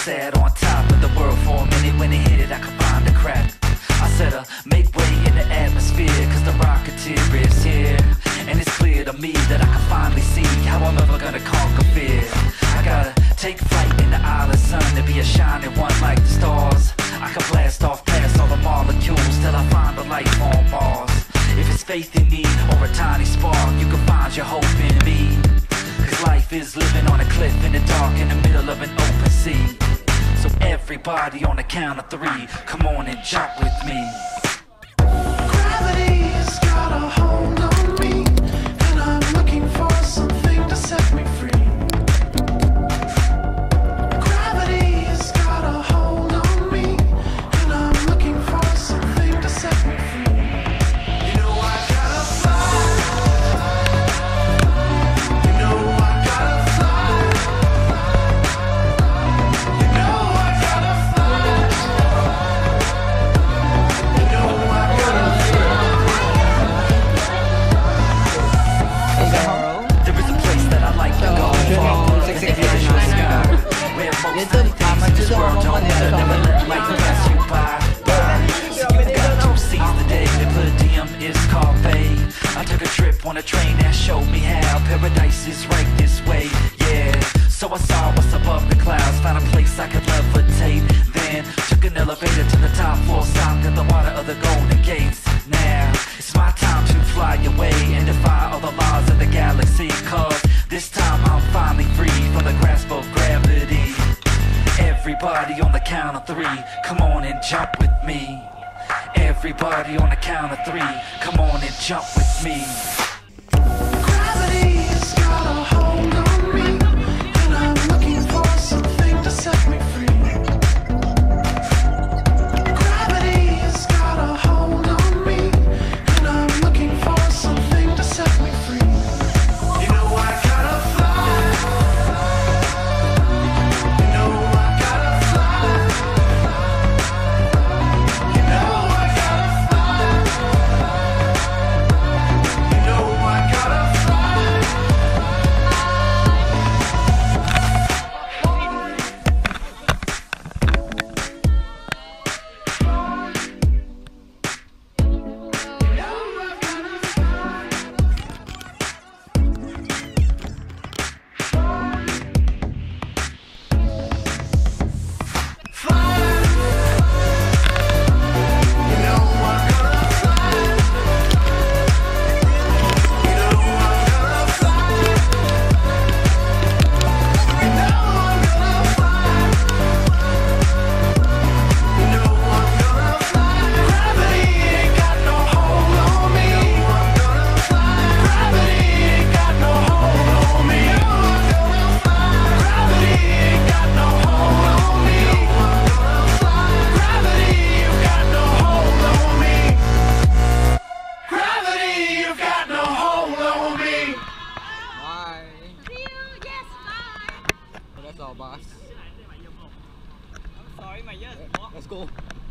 sat on top of the world for a minute. When it hit it, I could find a crack. I said, make way in the atmosphere, cause the Rocketeer is here. And it's clear to me that I can finally see how I'm ever gonna conquer fear. I gotta take flight in the Isle of Sun to be a shining one like the stars. I can blast off past all the molecules till I find the life on Mars. If it's faith in me or a tiny spark, you can find your hope in me. Cause life is living on a cliff in the dark in the middle of an open sea. So everybody on the count of 3, come on and jump with me. Gravity's got a hold on me, and I'm looking for something to set me free. Gravity's got a hold on me, and I'm looking for something to set me free. You know I gotta fly. You know I gotta fly. You know I gotta fly. You know I gotta There is a place that I like to go, far above in the visual sky, where most of the things in this world don't matter. Never let life pass you by. You've got to seize the day. The per diem is carpe. I took a trip on a train that showed me how paradise is right this way. Yeah, so I saw what's above the clouds, found a place I could levitate. Then took an elevator to the top floor, stopped at the water of the Golden Gates. Now it's my time to fly away and defy all the laws of the galaxy. Cause this time I'm finally free from the grasp of gravity. Everybody on the count of 3, come on and jump with me. Everybody on the count of 3, come on and jump with me. Gravity's got a hold on me, and I'm looking for something to set me free. Gravity's got a hold on me, and I'm looking for something to set me free. You know I gotta fly. You know I gotta fly. You know I gotta fly. You know I gotta fly. That's all, boss. Sorry mày chứ. Let's go.